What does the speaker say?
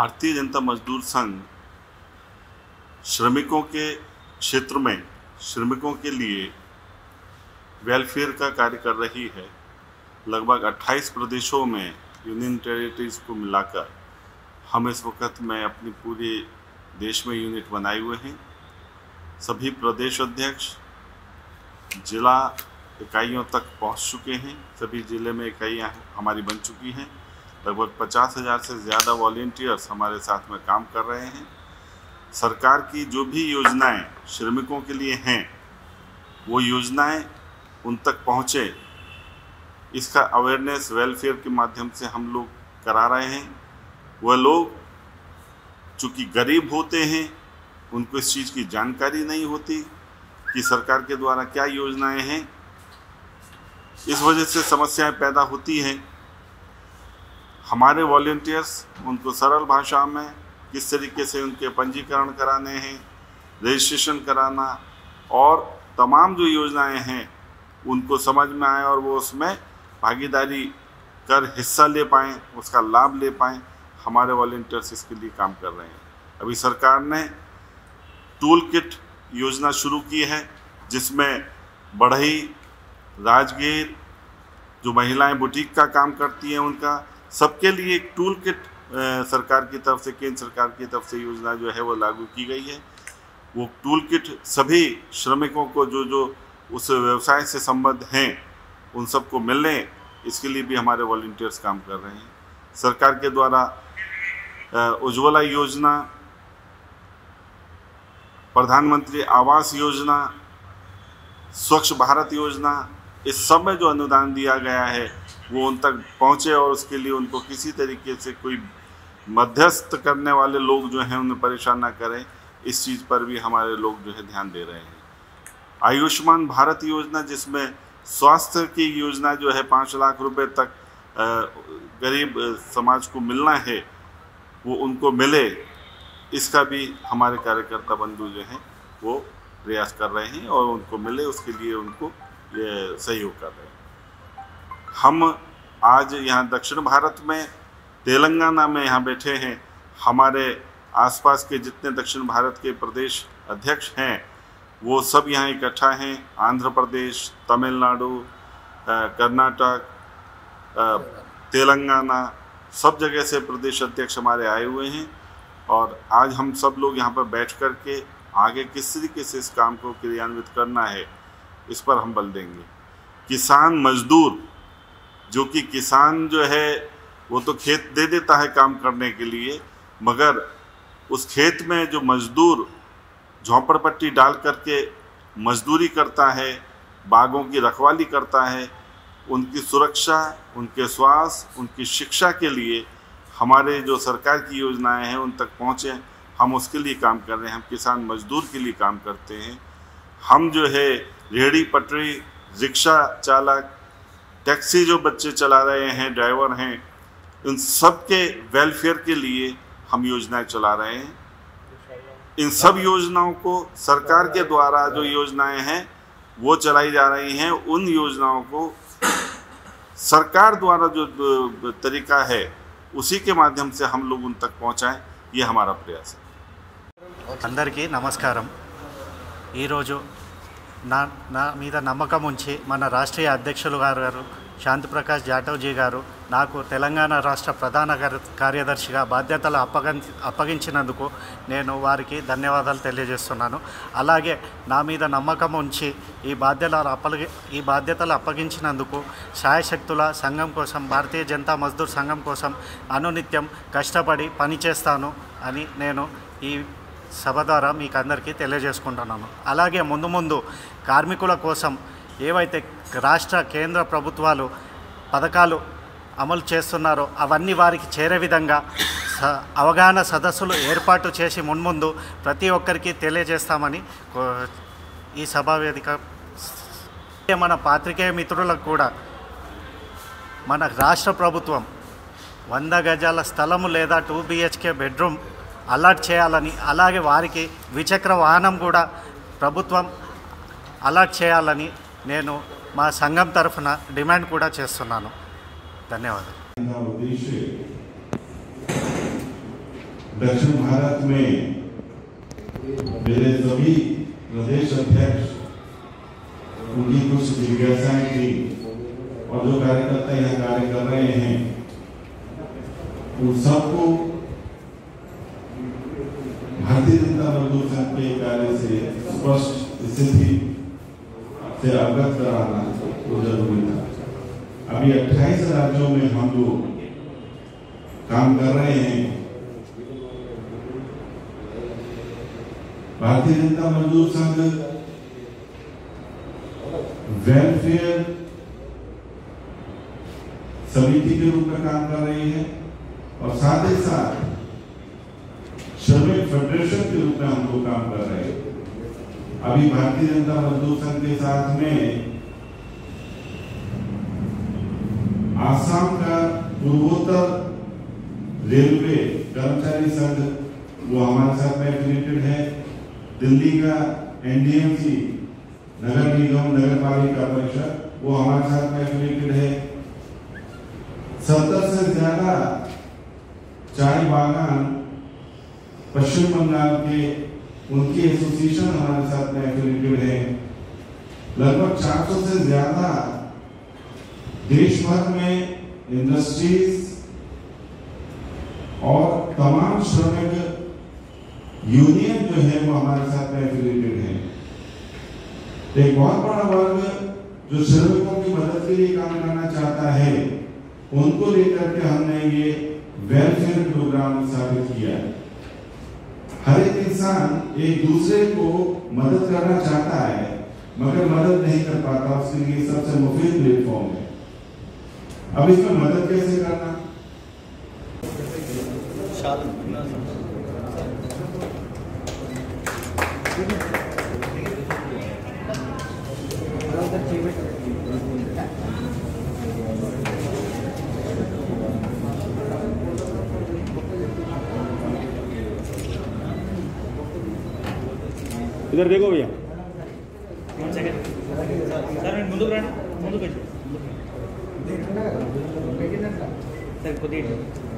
भारतीय जनता मजदूर संघ श्रमिकों के क्षेत्र में श्रमिकों के लिए वेलफेयर का कार्य कर रही है। लगभग 28 प्रदेशों में यूनियन टेरिटरीज को मिलाकर हम इस वक्त में अपनी पूरे देश में यूनिट बनाए हुए हैं। सभी प्रदेश अध्यक्ष जिला इकाइयों तक पहुंच चुके हैं। सभी जिले में इकाइयाँ हमारी बन चुकी हैं। लगभग 50,000 से ज़्यादा वॉलंटियर्स हमारे साथ में काम कर रहे हैं। सरकार की जो भी योजनाएं श्रमिकों के लिए हैं वो योजनाएं उन तक पहुँचे, इसका अवेयरनेस वेलफेयर के माध्यम से हम लोग करा रहे हैं। वह लोग चूँकि गरीब होते हैं, उनको इस चीज़ की जानकारी नहीं होती कि सरकार के द्वारा क्या योजनाएं हैं। इस वजह से समस्याएं पैदा होती हैं। हमारे वॉलंटियर्स उनको सरल भाषा में किस तरीके से उनके पंजीकरण कराने हैं, रजिस्ट्रेशन कराना और तमाम जो योजनाएं हैं उनको समझ में आए और वो उसमें भागीदारी कर हिस्सा ले पाएँ, उसका लाभ ले पाएँ। हमारे वॉलंटियर्स इसके लिए काम कर रहे हैं। अभी सरकार ने टूल किट योजना शुरू की है, जिसमें बढ़ई, राजगीर, जो महिलाएं बुटीक का काम करती हैं, उनका सबके लिए एक टूल किट सरकार की तरफ से, केंद्र सरकार की तरफ से योजना जो है वो लागू की गई है। वो टूल किट सभी श्रमिकों को जो उस व्यवसाय से संबद्ध हैं उन सबको मिलने, इसके लिए भी हमारे वॉलंटियर्स काम कर रहे हैं। सरकार के द्वारा उज्ज्वला योजना, प्रधानमंत्री आवास योजना, स्वच्छ भारत योजना, इस सब में जो अनुदान दिया गया है वो उन तक पहुँचे और उसके लिए उनको किसी तरीके से कोई मध्यस्थ करने वाले लोग जो हैं उन्हें परेशान ना करें, इस चीज़ पर भी हमारे लोग जो है ध्यान दे रहे हैं। आयुष्मान भारत योजना, जिसमें स्वास्थ्य की योजना जो है 5 लाख रुपए तक गरीब समाज को मिलना है, वो उनको मिले, इसका भी हमारे कार्यकर्ता बंधु जो हैं वो प्रयास कर रहे हैं और उनको मिले उसके लिए उनको ये सहयोग कर रहे हैं। हम आज यहाँ दक्षिण भारत में तेलंगाना में यहाँ बैठे हैं। हमारे आसपास के जितने दक्षिण भारत के प्रदेश अध्यक्ष हैं वो सब यहाँ इकट्ठा हैं। आंध्र प्रदेश, तमिलनाडु, कर्नाटक, तेलंगाना, सब जगह से प्रदेश अध्यक्ष हमारे आए हुए हैं और आज हम सब लोग यहाँ पर बैठ कर के आगे किस तरीके से इस काम को क्रियान्वित करना है, इस पर हम बल देंगे। किसान मजदूर, जो कि किसान जो है वो तो खेत दे देता है काम करने के लिए, मगर उस खेत में जो मजदूर झोंपड़पट्टी डाल करके मजदूरी करता है, बागों की रखवाली करता है, उनकी सुरक्षा, उनके स्वास्थ्य, उनकी शिक्षा के लिए हमारे जो सरकार की योजनाएं हैं उन तक पहुँचे, हम उसके लिए काम कर रहे हैं। हम किसान मजदूर के लिए काम करते हैं। हम जो है रेहड़ी पटरी, रिक्शा चालक, टैक्सी जो बच्चे चला रहे हैं, ड्राइवर हैं, इन सब के वेलफेयर के लिए हम योजनाएं चला रहे हैं। इन सब योजनाओं को सरकार के द्वारा जो योजनाएं हैं वो चलाई जा रही हैं, उन योजनाओं को सरकार द्वारा जो तरीका है उसी के माध्यम से हम लोग उन तक पहुंचाएं, ये हमारा प्रयास है। అందరికీ నమస్కారం। ఈరోజు నా మీద నమ్మకం ఉంచి మన రాష్ట్రీయ అధ్యక్షులు గారు శాంతిప్రకాష్ జాటవ్జీ గారు నాకు తెలంగాణ రాష్ట్ర ప్రధాన కార్యదర్శిగా బాధ్యతలు అప్పగించినందుకు నేను వారికి ధన్యవాదాలు తెలియజేస్తున్నాను। అలాగే నా మీద నమ్మకం ఉంచి ఈ బాధ్యతలు అప్పగించినందుకు శాయశక్తుల సంఘం కోసం, భారతీయ జనతా మజ్దూర్ సంఘం కోసం అనునిత్యం కష్టపడి పనిచేస్తాను అని నేను ఈ సభ ద్వారా మీకు అందరికీ తెలియజేసుకుంటున్నాను। అలాగే ముందు కార్మికుల కోసం ఏవైతే రాష్ట్ర కేంద్ర ప్రభుత్వాలు పథకాలు అమలు చేస్తున్నారో అవన్నీ వారికి చేరే విధంగా అవగాహన సదస్సులు ఏర్పాటు చేసి మున్ముందు ప్రతి ఒక్కరికి తెలియజేస్తామని ఈ సభా వేదిక మన పాత్రికేయ మిత్రులకు కూడా మన రాష్ట్ర ప్రభుత్వం 100 గజాల స్థలము లేదా 2 BHK బెడ్రూమ్ అలాట్ చేయాలని, అలాగే వారికి ద్విచక్ర వాహనం కూడా ప్రభుత్వం అలాట్ చేయాలని నేను మా సంఘం తరఫున డిమాండ్ కూడా చేస్తున్నాను। ధన్యవాదాలు। दक्षिण भारत में मेरे सभी प्रदेश अध्यक्ष उनकी कुछ जिज्ञासाएं थी और जो कार्यकर्ता यहाँ कार्य कर रहे हैं उन सबको भारतीय जनता मजदूर संघ के कार्य से स्पष्ट स्थिति से अवगत कराना तो जरूरी था। अभी 28 राज्यों में हम लोग काम कर रहे हैं। भारतीय जनता मजदूर संघ वेलफेयर समिति के रूप में काम कर रही है और साथ ही साथ श्रमिक फेडरेशन के रूप में हम लोग काम कर रहे हैं। अभी भारतीय जनता मजदूर संघ के साथ में आसाम का पूर्वोत्तर रेलवे कर्मचारी संघ वो हमारे साथ में एफिलिएटेड है। दिल्ली का एनडीएमसी नगर निगम नगर पालिका परिषद वो हमारे साथ में एफिलिएटेड है। 70 से ज्यादा चाय बागान पश्चिम बंगाल के उनकी एसोसिएशन हमारे साथ में एफिलिएटेड है। लगभग 400 से ज्यादा देश भर में इंडस्ट्रीज और तमाम श्रमिक यूनियन जो है वो हमारे साथ में एफिलिएटेड है। एक बहुत बड़ा वर्ग जो श्रमिकों की मदद के लिए काम करना चाहता है उनको लेकर के हमने ये वेलफेयर प्रोग्राम स्थापित किया है। हर एक इंसान एक दूसरे को मदद करना चाहता है मगर मदद नहीं कर पाता, उसके लिए सबसे मुफीद प्लेटफॉर्म है। अब इसमें मदद कैसे करना? इधर देखो भैया सर ముందు రండి ముందు కొంచెం सर కొద్దిగా